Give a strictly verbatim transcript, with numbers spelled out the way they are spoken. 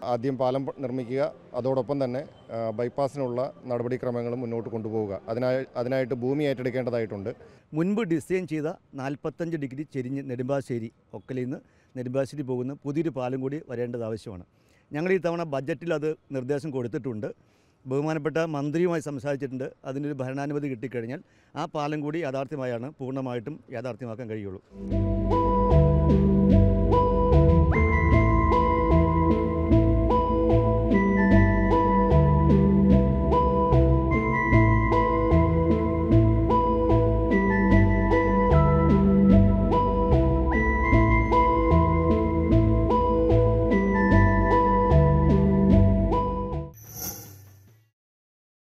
ആദ്യം പാലം നിർമ്മിക്കുക, അതോടൊപ്പം തന്നെ ബൈപ്പാസിനുള്ള നടപടിക്രമങ്ങളും മുന്നോട്ട് കൊണ്ടുപോവുക. അതിനായി അതിനായിട്ട് ഭൂമി ഏറ്റെടുക്കേണ്ടതായിട്ടുണ്ട്. മുൻപ് ഡിസൈൻ ചെയ്ത നാൽപ്പത്തഞ്ച് ഡിഗ്രി ചെരിഞ്ഞ് നെടുമ്പാശ്ശേരി ഒക്കലിൽ നിന്ന് നെടുമ്പാശ്ശേരി പോകുന്ന പുതിയൊരു പാലം കൂടി വരേണ്ടത് ആവശ്യമാണ്. ഞങ്ങൾ ഈ തവണ ബഡ്ജറ്റിൽ അത് നിർദ്ദേശം കൊടുത്തിട്ടുണ്ട്. ബഹുമാനപ്പെട്ട മന്ത്രിയുമായി സംസാരിച്ചിട്ടുണ്ട്. അതിനൊരു ഭരണാനുമതി കിട്ടിക്കഴിഞ്ഞാൽ ആ പാലം കൂടി യാഥാർത്ഥ്യമായാണ് പൂർണ്ണമായിട്ടും യാഥാർത്ഥ്യമാക്കാൻ കഴിയുള്ളൂ.